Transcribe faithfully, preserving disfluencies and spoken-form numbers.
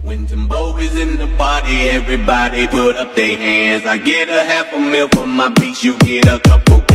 When Timbo is in the party, everybody put up their hands. I get a half a meal for my beats, you get a couple